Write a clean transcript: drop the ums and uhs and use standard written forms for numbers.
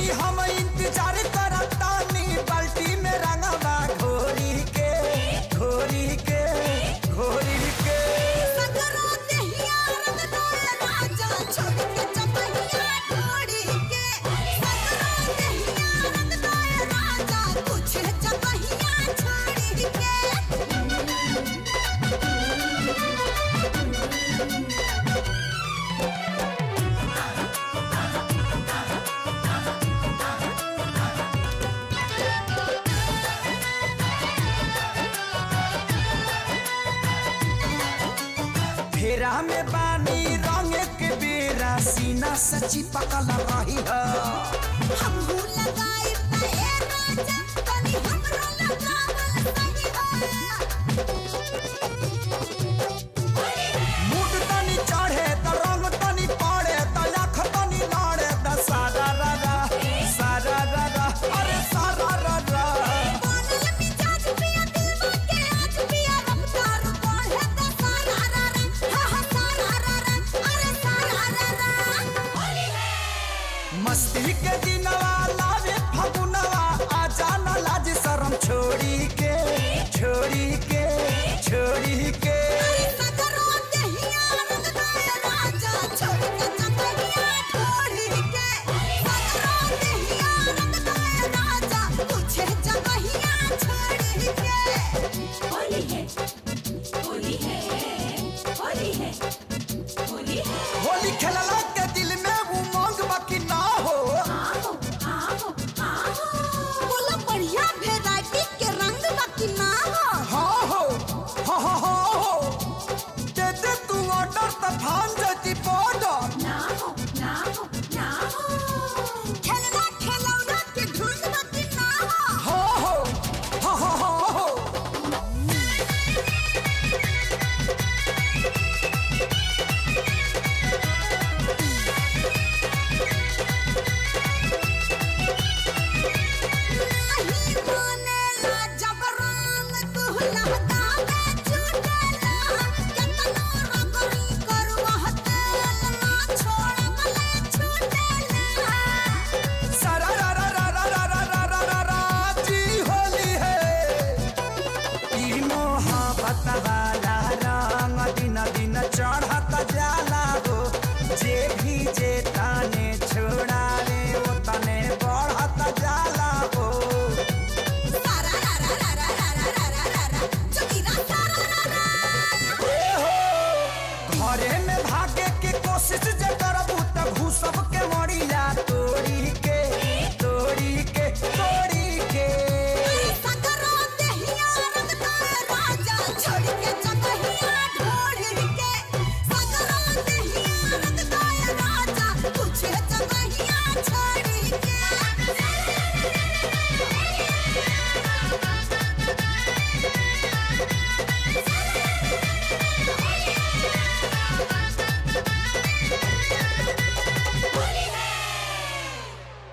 रानी हम इंतजार करतानी बाल्टी में रंगवा घोरी के घोरी के घोरी के सकरो देहिया रंग दोए राजा छोड़ के चपहिया ढोड़ी के सकरो देहिया रंग दोए राजा कुछ चपहिया छोड़ी के फेरा में बानी रंग के बेरा सीना सची पकल रही है हमहू लगाई पे राजा तनी हमरो लगावल सही मूड तनी चढ़े त रंग तनी पड़े त लाख तनी लड़े त सारा रारा अरे सारा रारा बनल मिजाज पिया दिलवा के आज पिया रफ्तार बढ़े त सारा रारा हा सारा रारा अरे सारा रारा होली है मस्ती के दिनवा लावे फगुनवा आ जाना लाज शरम छोड़ी के छोड़ी के छोड़ी के सकरो देहिया रंग दोए राजा छोड़ के चपहिया ढोड़ी के सकरो देहिया रंग दोए राजा कुछ चपहिया छोड़ी के होली है होली है होली है होली है होली खेलला के दिल में उमंग बाकी ना हो आओ बोला बढ़िया वैरायटी के रंग बाकी ना हो हो दे दे तू ऑर्डर त भान जती बॉर्डर ना हो खेलना खेलौना के धुन बाकी ना हो हो नहीं मानेला जब रंग तू लहकावे छूटेला केतनो रगड़ी करवा तेल ना छोड़बले छूटेला सारा रा जी होली है ई मोहब्बत वाला रंग दिन दिन चढ़त जाला हो जे भी जे ताने छोड़ावे वो तने बढ़त जाला हो सारा जोगिरा सारा घरे में भागे के कोशिश जे